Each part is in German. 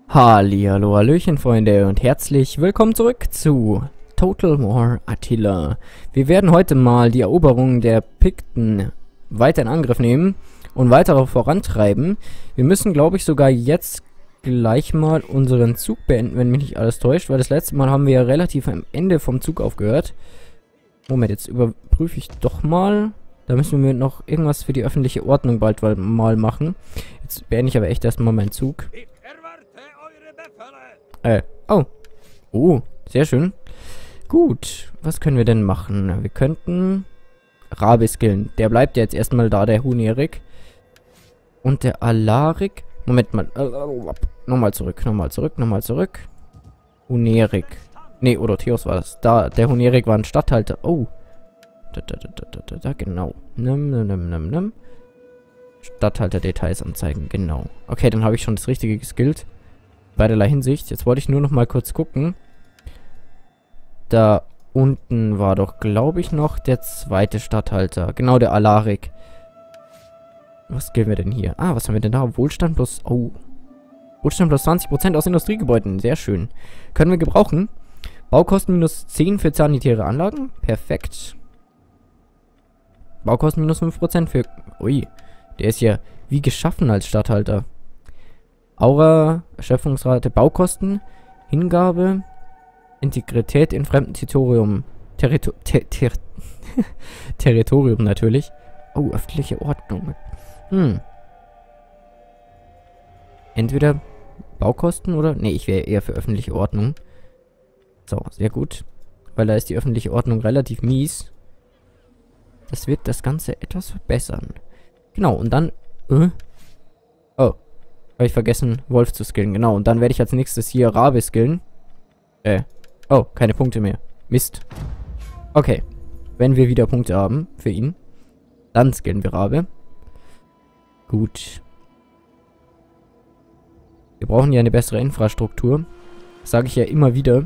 Hallihallo, hallöchen Freunde und herzlich willkommen zurück zu Total War Attila. Wir werden heute mal die Eroberung der Pikten weiter in Angriff nehmen und weiter vorantreiben. Wir müssen, glaube ich, sogar jetzt gleich mal unseren Zug beenden, wenn mich nicht alles täuscht, weil das letzte Mal haben wir ja relativ am Ende vom Zug aufgehört. Moment, jetzt überprüfe ich doch mal. Da müssen wir noch irgendwas für die öffentliche Ordnung bald mal machen. Jetzt beende ich aber echt erstmal meinen Zug. Oh. Oh, sehr schön. Gut, was können wir denn machen? Wir könnten Rabe skillen. Der bleibt ja jetzt erstmal da, der Hunerik. Und der Alarik. Moment mal. Nochmal zurück. Hunerik. Ne, Orotheus war das. Da, der Hunerik war ein Statthalter. Oh. Da, genau. Statthalter-Details anzeigen, genau. Okay, dann habe ich schon das Richtige geskillt. Beiderlei Hinsicht. Jetzt wollte ich nur noch mal kurz gucken. Da unten war doch, glaube ich, noch der zweite Statthalter. Genau, der Alarik. Was geben wir denn hier? Ah, was haben wir denn da? Wohlstand plus... Oh. Wohlstand plus 20% aus Industriegebäuden. Sehr schön. Können wir gebrauchen. Baukosten minus 10 für sanitäre Anlagen. Perfekt. Baukosten minus 5% für... Ui. Der ist ja wie geschaffen als Statthalter. Aura, Erschöpfungsrate, Baukosten, Hingabe, Integrität in fremden Territorium. Territorium natürlich. Oh, öffentliche Ordnung. Entweder Baukosten oder... Ne, ich wäre eher für öffentliche Ordnung. So, sehr gut. Weil da ist die öffentliche Ordnung relativ mies. Das wird das Ganze etwas verbessern. Genau, und dann... Oh. Habe ich vergessen, Wolf zu skillen. Genau, und dann werde ich als nächstes hier Rabe skillen. Oh, keine Punkte mehr. Mist. Okay. Wenn wir wieder Punkte haben für ihn, dann skillen wir Rabe. Gut. Wir brauchen ja eine bessere Infrastruktur. Das sage ich ja immer wieder.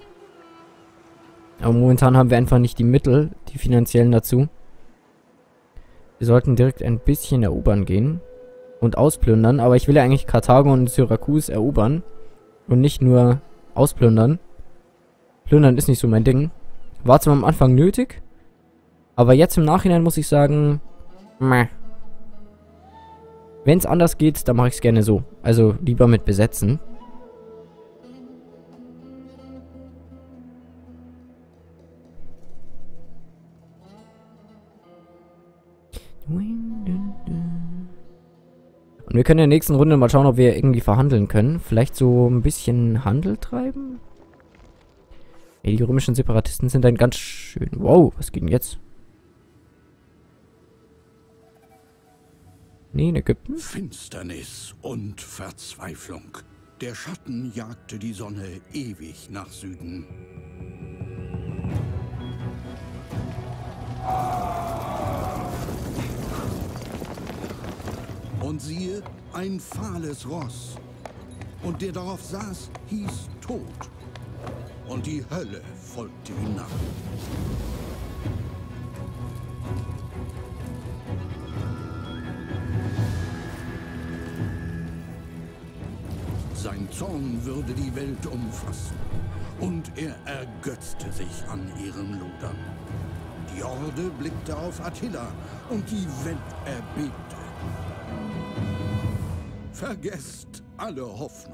Aber momentan haben wir einfach nicht die Mittel, die finanziellen dazu. Wir sollten direkt ein bisschen erobern gehen. Und ausplündern, aber ich will ja eigentlich Karthago und Syrakus erobern. Und nicht nur ausplündern. Plündern ist nicht so mein Ding. War zwar am Anfang nötig, aber jetzt im Nachhinein muss ich sagen, meh. Wenn es anders geht, dann mache ich es gerne so. Also lieber mit besetzen. Und wir können in der nächsten Runde mal schauen, ob wir irgendwie verhandeln können. Vielleicht so ein bisschen Handel treiben? Ey, die römischen Separatisten sind ein ganz schön... Wow, was geht denn jetzt? Nee, in Ägypten? Finsternis und Verzweiflung. Der Schatten jagte die Sonne ewig nach Süden. Und siehe, ein fahles Ross. Und der darauf saß, hieß Tod. Und die Hölle folgte ihm nach. Sein Zorn würde die Welt umfassen. Und er ergötzte sich an ihrem Lodern. Die Horde blickte auf Attila und die Welt erbebte. Vergesst alle Hoffnung.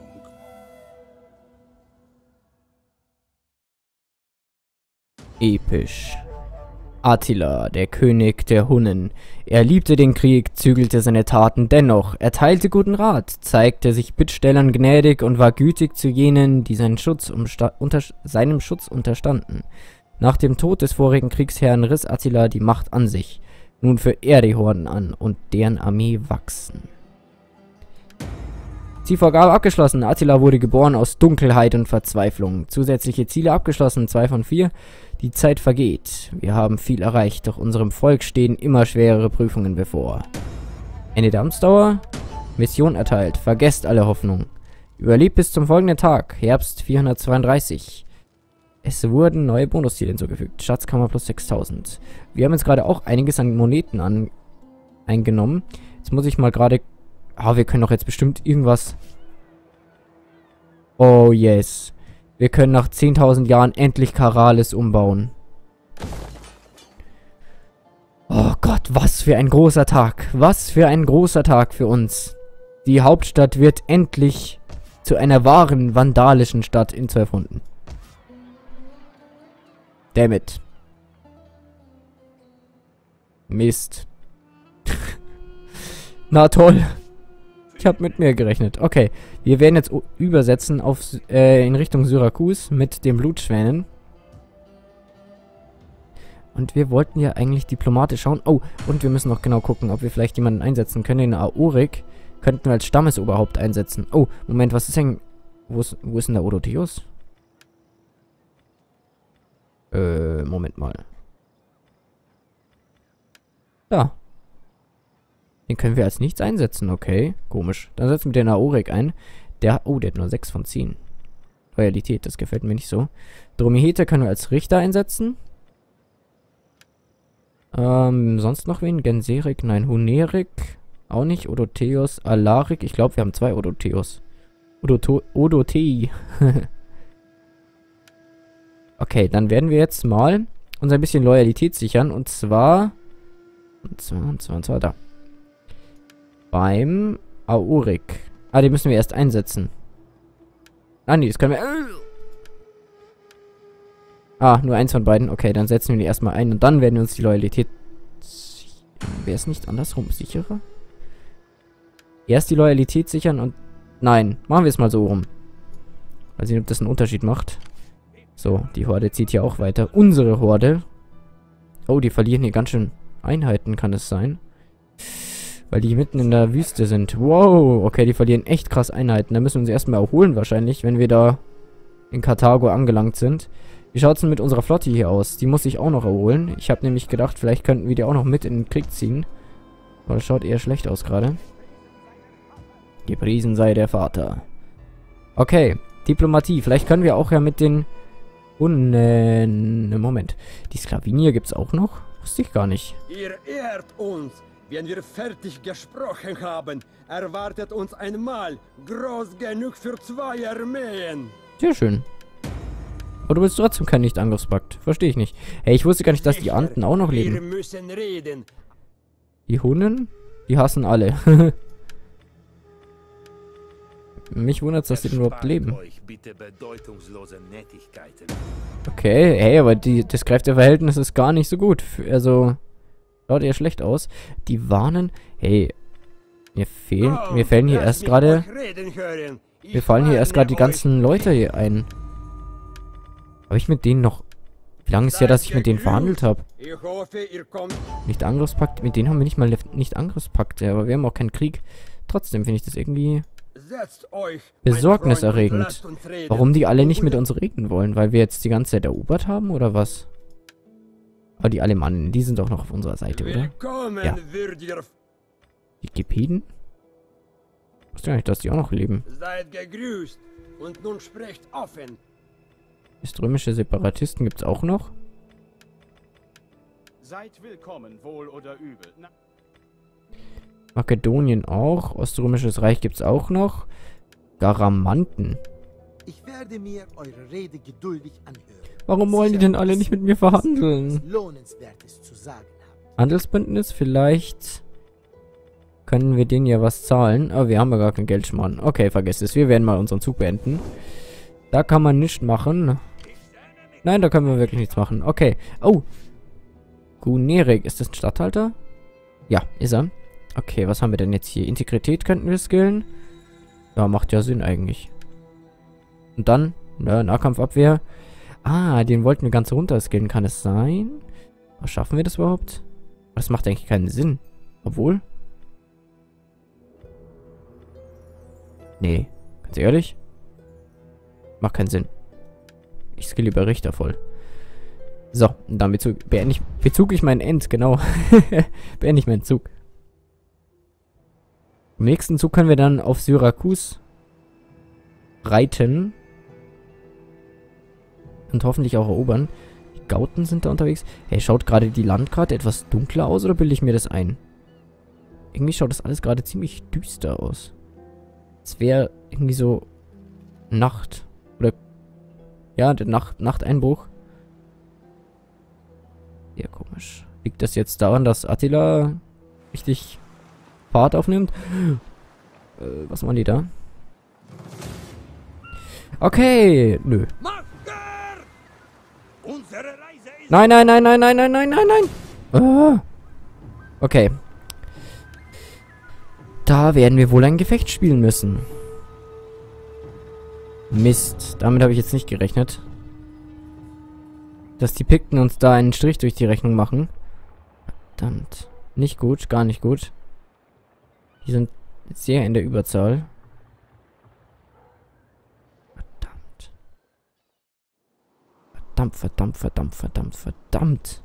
Episch. Attila, der König der Hunnen. Er liebte den Krieg, zügelte seine Taten dennoch, erteilte guten Rat, zeigte sich Bittstellern gnädig und war gütig zu jenen, die seinem Schutz unterstanden. Nach dem Tod des vorigen Kriegsherrn riss Attila die Macht an sich. Nun führt er die Horden an und deren Armee wachsen. Zielvorgabe abgeschlossen. Attila wurde geboren aus Dunkelheit und Verzweiflung. Zusätzliche Ziele abgeschlossen. 2 von 4. Die Zeit vergeht. Wir haben viel erreicht, doch unserem Volk stehen immer schwerere Prüfungen bevor. Ende der Amtsdauer. Mission erteilt. Vergesst alle Hoffnung. Überlebt bis zum folgenden Tag. Herbst 432. Es wurden neue Bonusziele hinzugefügt. Schatzkammer plus 6000. Wir haben jetzt gerade auch einiges an Moneten eingenommen. Jetzt muss ich mal gerade... Ah, wir können doch jetzt bestimmt irgendwas Oh yes. Wir können nach 10.000 Jahren endlich Karalis umbauen. Oh Gott, was für ein großer Tag. Was für ein großer Tag für uns. Die Hauptstadt wird endlich zu einer wahren vandalischen Stadt in 12 Runden. Damn it. Mist. Na toll. Ich habe mit mir gerechnet. Okay, wir werden jetzt übersetzen in Richtung Syrakus mit den Blutschwänen. Und wir wollten ja eigentlich diplomatisch schauen. Oh, und wir müssen noch genau gucken, ob wir vielleicht jemanden einsetzen können. Den Aorik könnten wir als Stammesoberhaupt einsetzen. Oh, Moment, was ist denn... Wo ist denn der Odoteus? Moment mal. Da. Den können wir als nichts einsetzen, okay. Komisch. Dann setzen wir den Aorik ein. Der hat nur 6 von 10. Loyalität, das gefällt mir nicht so. Dromihete können wir als Richter einsetzen. Sonst noch wen? Genserik, nein. Hunerik, auch nicht. Odoteus, Alarik. Ich glaube, wir haben 2 Odoteus. Odotei. Okay, dann werden wir jetzt mal uns ein bisschen Loyalität sichern. Und zwar da. Beim Aorik. Ah, den müssen wir erst einsetzen. Ah, nee, das können wir... Ah, nur eins von beiden. Okay, dann setzen wir die erstmal ein und dann werden wir uns die Loyalität... Wäre es nicht andersrum sicherer? Erst die Loyalität sichern und... Nein, machen wir es mal so rum. Mal sehen, ob das einen Unterschied macht. So, die Horde zieht hier auch weiter. Unsere Horde. Oh, die verlieren hier ganz schön Einheiten, kann es sein. Weil die mitten in der Wüste sind. Wow, okay, die verlieren echt krass Einheiten. Da müssen wir uns erstmal erholen wahrscheinlich, wenn wir da in Karthago angelangt sind. Wie schaut es denn mit unserer Flotte hier aus? Die muss ich auch noch erholen. Ich habe nämlich gedacht, vielleicht könnten wir die auch noch mit in den Krieg ziehen. Aber das schaut eher schlecht aus gerade. Gepriesen sei der Vater. Okay, Diplomatie. Vielleicht können wir auch ja mit den... Moment. Die Sklavinier gibt's auch noch? Wusste ich gar nicht. Ihr ehrt uns. Wenn wir fertig gesprochen haben, erwartet uns ein Mahl, groß genug für 2 Armeen. Sehr schön. Aber du willst trotzdem keinen Nicht-Angriffspakt. Verstehe ich nicht. Hey, ich wusste gar nicht, dass die Anden auch noch leben. Wir müssen reden. Die Hunnen? Die hassen alle. Mich wundert es, dass die denn überhaupt leben. Okay, hey, aber das Kräfteverhältnis ist gar nicht so gut. Also... Schaut eher schlecht aus. Die warnen... Hey, mir fallen hier erst gerade... Mir fallen hier erst gerade die ganzen Leute hier ein. Habe ich mit denen noch... Wie lange ist ja, dass ich mit denen verhandelt habe? Nicht Angriffspakt. Mit denen haben wir nicht mal nicht Angriffspakt. Ja, aber wir haben auch keinen Krieg. Trotzdem finde ich das irgendwie... besorgniserregend. Warum die alle nicht mit uns reden wollen? Weil wir jetzt die ganze Zeit erobert haben, oder was? Aber die Alemannen, die sind doch noch auf unserer Seite, oder? Ja. Die Gepiden? Ich wusste gar nicht, dass die auch noch leben. Seid gegrüßt und nun sprecht offen. Strömische Separatisten gibt's auch noch? Seid willkommen, wohl oder übel. Makedonien auch. Oströmisches Reich gibt's auch noch. Garamanten. Ich werde mir eure Rede geduldig anhören. Warum wollen die denn alle nicht mit mir verhandeln? Lohnenswertes zu sagen habt. Handelsbündnis, vielleicht können wir denen ja was zahlen. Aber wir haben ja gar kein Geld, Schmarrn. Okay, vergesst es. Wir werden mal unseren Zug beenden. Da kann man nichts machen. Nein, da können wir wirklich nichts machen. Okay. Oh. Gunerik. Ist das ein Statthalter? Ja, ist er. Okay, was haben wir denn jetzt hier? Integrität könnten wir skillen. Ja, macht ja Sinn eigentlich. Und dann, Nahkampfabwehr. Ah, den wollten wir ganz runter skillen. Kann es sein? Was schaffen wir das überhaupt? Das macht eigentlich keinen Sinn. Obwohl. Nee, ganz ehrlich. Macht keinen Sinn. Ich skill lieber Richter voll. So, und dann bezug ich meinen End, genau. Beende ich meinen Zug. Im nächsten Zug können wir dann auf Syrakus reiten. Und hoffentlich auch erobern. Die Gauten sind da unterwegs. Hey, schaut gerade die Landkarte etwas dunkler aus oder bilde ich mir das ein? Irgendwie schaut das alles gerade ziemlich düster aus. Es wäre irgendwie so Nacht. Oder... Ja, der Nachteinbruch. Sehr komisch. Liegt das jetzt daran, dass Attila richtig Fahrt aufnimmt? Was machen die da? Okay, nö. Nein, nein, nein, nein, nein, nein, nein, nein, nein. Okay. Da werden wir wohl ein Gefecht spielen müssen. Mist. Damit habe ich jetzt nicht gerechnet. Dass die Pikten uns da einen Strich durch die Rechnung machen. Verdammt. Nicht gut, gar nicht gut. Die sind sehr in der Überzahl. Verdammt. Verdammt, verdammt, verdammt, verdammt, verdammt.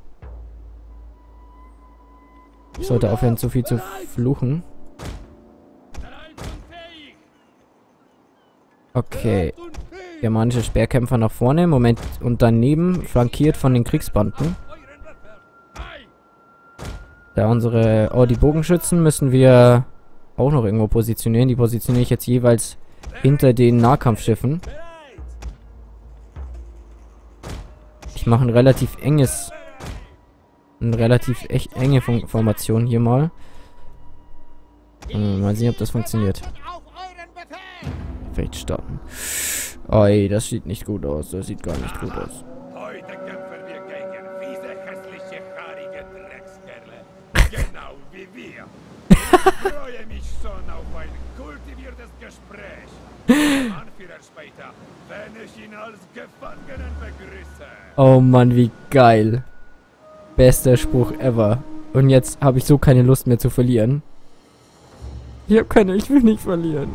Ich sollte aufhören, zu viel zu fluchen. Okay. Germanische Speerkämpfer nach vorne. Moment. Und daneben flankiert von den Kriegsbanden. Da unsere... Oh, die Bogenschützen müssen wir auch noch irgendwo positionieren. Die positioniere ich jetzt jeweils hinter den Nahkampfschiffen. Ich mache ein relativ enges... Eine relativ echt enge Formation hier mal. Mal sehen, ob das funktioniert. Vielleicht starten. Oi, das sieht nicht gut aus. Das sieht gar nicht gut aus. Heute kämpfen wir gegen diese hässliche, haarige Dreckskerle. Genau wie wir. Ich freue mich schon auf ein kultiviertes Gespräch. Anführer später, wenn ich ihn als Gefangenen begrüße. Oh Mann, wie geil. Bester Spruch ever. Und jetzt habe ich so keine Lust mehr zu verlieren. Ich will nicht verlieren.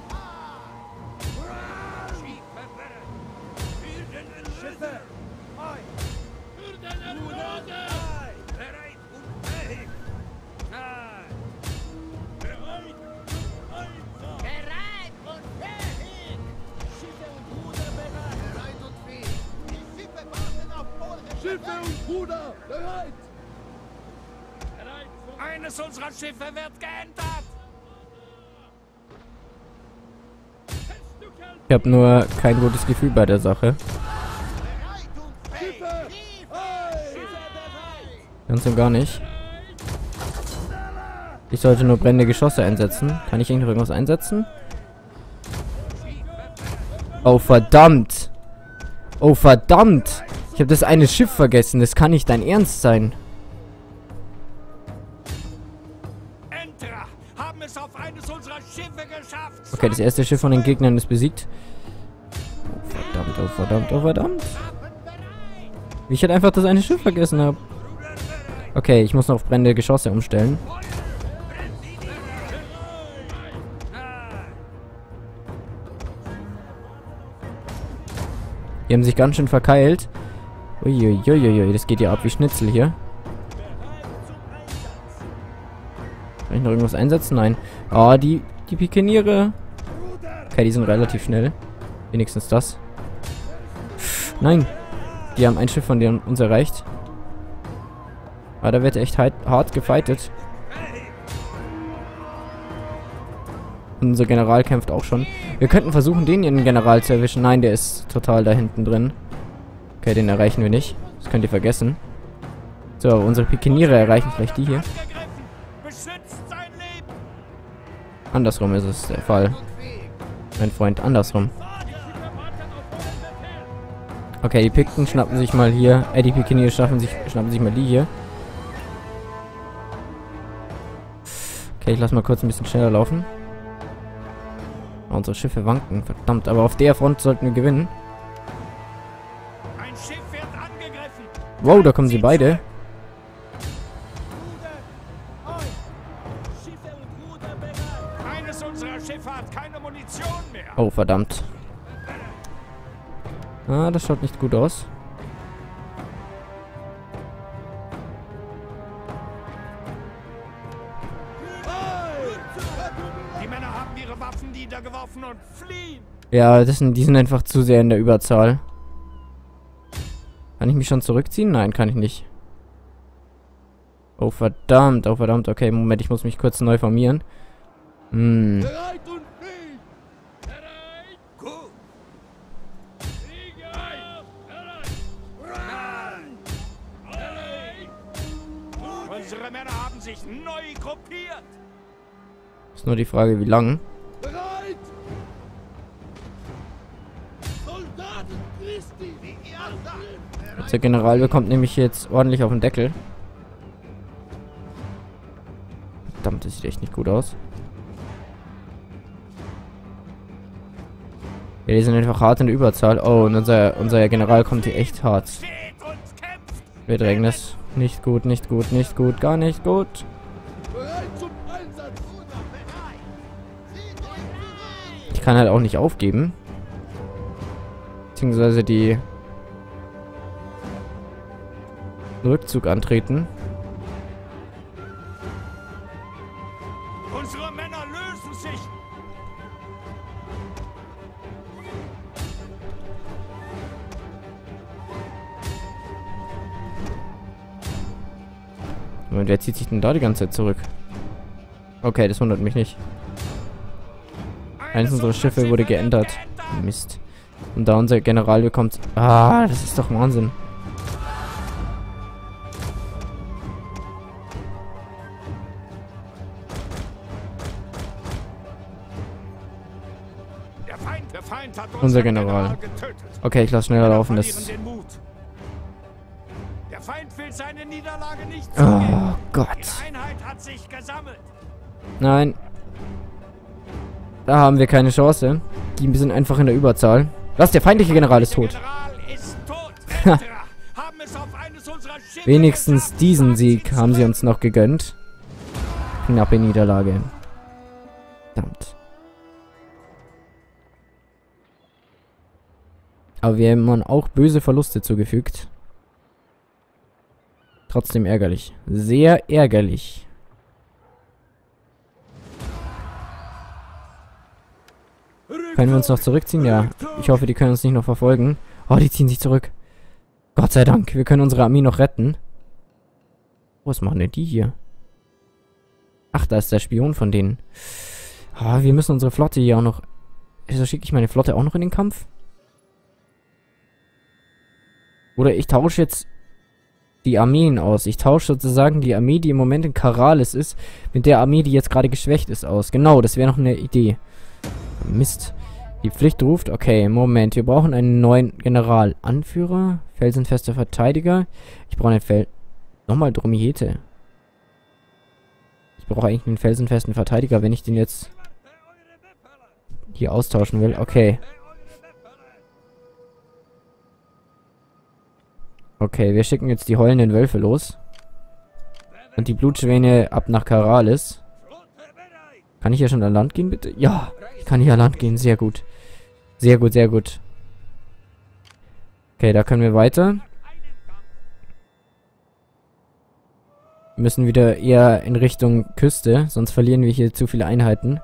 Schiffe und Ruder, bereit! Eines unserer Schiffe wird geentert! Ich habe nur kein gutes Gefühl bei der Sache. Ganz und gar nicht. Ich sollte nur brennende Geschosse einsetzen. Kann ich irgendwas einsetzen? Oh, verdammt! Oh, verdammt! Ich habe das eine Schiff vergessen. Das kann nicht dein Ernst sein. Enterer haben es auf eines unserer Schiffe geschafft. Okay, das erste Schiff von den Gegnern ist besiegt. Oh, verdammt, oh, verdammt, oh, verdammt. Wie ich halt einfach das eine Schiff vergessen habe. Okay, ich muss noch auf brennende Geschosse umstellen. Die haben sich ganz schön verkeilt. Uiuiuiui, das geht ja ab wie Schnitzel hier. Kann ich noch irgendwas einsetzen? Nein. Oh, die Pikeniere. Okay, die sind relativ schnell. Wenigstens das. Nein. Die haben ein Schiff von denen uns erreicht. Aber da wird echt hart gefightet. Unser General kämpft auch schon. Wir könnten versuchen, den General zu erwischen. Nein, der ist total da hinten drin. Okay, den erreichen wir nicht. Das könnt ihr vergessen. So, unsere Pikeniere erreichen vielleicht die hier. Andersrum ist es der Fall. Mein Freund, andersrum. Okay, die Pikten schnappen sich mal hier. Die Pikeniere schnappen sich mal die hier. Okay, ich lasse mal kurz ein bisschen schneller laufen. Unsere Schiffe wanken, verdammt. Aber auf der Front sollten wir gewinnen. Ein Schiff wird angegriffen. Wow, da kommen sie beide. Eines unserer Schiffe hat keine Munition mehr. Oh, verdammt. Ah, das schaut nicht gut aus. Die Männer haben ihre Waffen niedergeworfen und fliehen. Ja, die sind einfach zu sehr in der Überzahl. Kann ich mich schon zurückziehen? Nein, kann ich nicht. Oh, verdammt. Oh, verdammt. Okay, Moment, ich muss mich kurz neu formieren. Bereit und fähig! Gut. Unsere Männer haben sich neu gruppiert. Ist nur die Frage, wie lang. Bereit! Soldaten Christi! Die Ersten! Der General bekommt nämlich jetzt ordentlich auf den Deckel. Verdammt, das sieht echt nicht gut aus. Ja, die sind einfach hart in der Überzahl. Oh, und unser General kommt hier echt hart. Steht und kämpft. Bedrängnis. Nicht gut, nicht gut, nicht gut, gar nicht gut. Bereit zum Einsatz! Ich kann halt auch nicht aufgeben. Beziehungsweise die Rückzug antreten. Unsere Männer lösen sich. Und wer zieht sich denn da die ganze Zeit zurück? Okay, das wundert mich nicht. Eines unserer Schiffe wurde geändert. Mist. Und da unser General bekommt... Ah, das ist doch Wahnsinn. Der Feind hat Unser General. getötet. Okay, ich lasse schneller laufen. Verlieren Das... den Mut. Der Feind will seine Niederlage nicht Oh zugeben. Gott. Die Einheit hat sich gesammelt. Nein. Da haben wir keine Chance. Die sind einfach in der Überzahl. Was? Der feindliche General ist tot. Der General ist tot. Älterer haben es auf eines unserer Schiffe Wenigstens geschafft, diesen sie Sieg haben sie uns noch gegönnt. Knappe Niederlage. Verdammt. Aber wir haben auch böse Verluste zugefügt. Trotzdem ärgerlich. Sehr ärgerlich. Können wir uns noch zurückziehen? Ja. Ich hoffe, die können uns nicht noch verfolgen. Oh, die ziehen sich zurück. Gott sei Dank. Wir können unsere Armee noch retten. Was machen denn die hier? Ach, da ist der Spion von denen. Ah, wir müssen unsere Flotte hier auch noch... Also schicke ich meine Flotte auch noch in den Kampf? Oder ich tausche jetzt die Armeen aus. Ich tausche sozusagen die Armee, die im Moment in Karalis ist, mit der Armee, die jetzt gerade geschwächt ist, aus. Genau, das wäre noch eine Idee. Mist. Die Pflicht ruft. Okay, Moment. Wir brauchen einen neuen General. Anführer. Felsenfester Verteidiger. Ich brauche einen Nochmal Dromiete. Ich brauche eigentlich einen felsenfesten Verteidiger, wenn ich den jetzt hier austauschen will. Okay. Okay, wir schicken jetzt die heulenden Wölfe los. Und die Blutschwäne ab nach Karalis. Kann ich hier schon an Land gehen, bitte? Ja, ich kann hier an Land gehen. Sehr gut. Sehr gut, sehr gut. Okay, da können wir weiter. Wir müssen wieder eher in Richtung Küste, sonst verlieren wir hier zu viele Einheiten.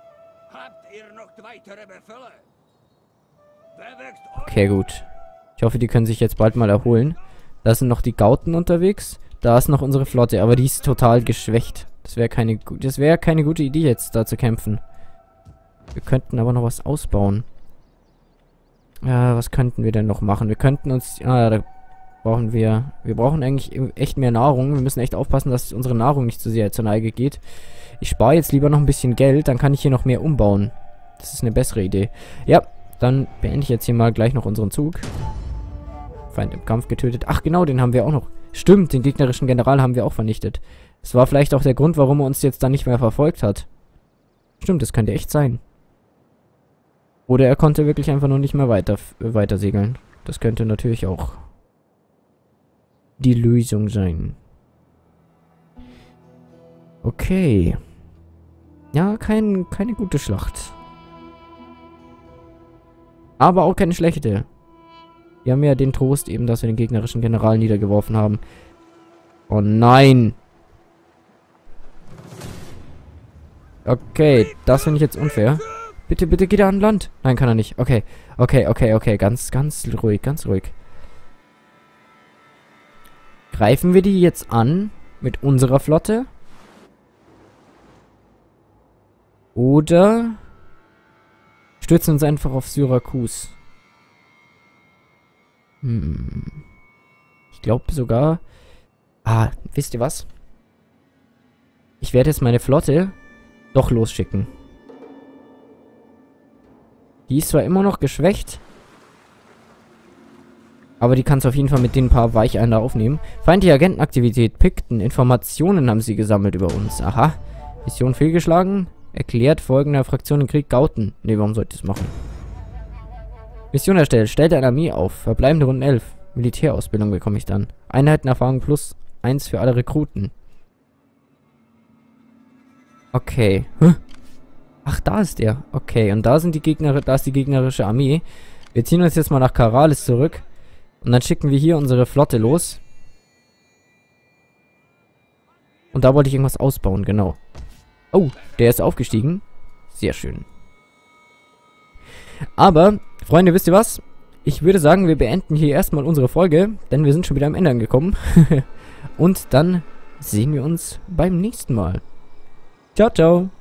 Okay, gut. Ich hoffe, die können sich jetzt bald mal erholen. Da sind noch die Gauten unterwegs. Da ist noch unsere Flotte, aber die ist total geschwächt. Das wäre keine gute Idee, jetzt da zu kämpfen. Wir könnten aber noch was ausbauen. Was könnten wir denn noch machen? Wir könnten uns... da brauchen wir... Wir brauchen eigentlich echt mehr Nahrung. Wir müssen echt aufpassen, dass unsere Nahrung nicht zu sehr zur Neige geht. Ich spare jetzt lieber noch ein bisschen Geld, dann kann ich hier noch mehr umbauen. Das ist eine bessere Idee. Ja, dann beende ich jetzt hier mal gleich noch unseren Zug. Feind im Kampf getötet. Ach genau, den haben wir auch noch. Stimmt, den gegnerischen General haben wir auch vernichtet. Das war vielleicht auch der Grund, warum er uns jetzt dann nicht mehr verfolgt hat. Stimmt, das könnte echt sein. Oder er konnte wirklich einfach nur nicht mehr weiter segeln. Das könnte natürlich auch die Lösung sein. Okay. Ja, keine gute Schlacht. Aber auch keine schlechte. Wir haben ja den Trost eben, dass wir den gegnerischen General niedergeworfen haben. Oh nein! Okay, das finde ich jetzt unfair. Bitte, bitte geht er an Land. Nein, kann er nicht. Okay, okay. Ganz ruhig, ganz ruhig. Greifen wir die jetzt an mit unserer Flotte? Oder stürzen uns einfach auf Syrakus? Ich glaube sogar... wisst ihr was? Ich werde jetzt meine Flotte doch losschicken. Die ist zwar immer noch geschwächt, aber die kann es auf jeden Fall mit den paar Weicheiern da aufnehmen. Feindliche Agentenaktivität. Pikten. Informationen haben sie gesammelt über uns. Aha. Mission fehlgeschlagen. Erklärt folgender Fraktion den Krieg Gauten. Ne, warum sollte ich das machen? Mission erstellt. Stellt eine Armee auf. Verbleibende Runden 11. Militärausbildung bekomme ich dann. Einheitenerfahrung plus 1 für alle Rekruten. Okay. Ach, da ist der. Okay, und da sind die Gegner, da ist die gegnerische Armee. Wir ziehen uns jetzt mal nach Karalis zurück. Und dann schicken wir hier unsere Flotte los. Und da wollte ich irgendwas ausbauen, genau. Oh, der ist aufgestiegen. Sehr schön. Aber, Freunde, wisst ihr was? Ich würde sagen, wir beenden hier erstmal unsere Folge, denn wir sind schon wieder am Ende angekommen. Und dann sehen wir uns beim nächsten Mal. Ciao, ciao.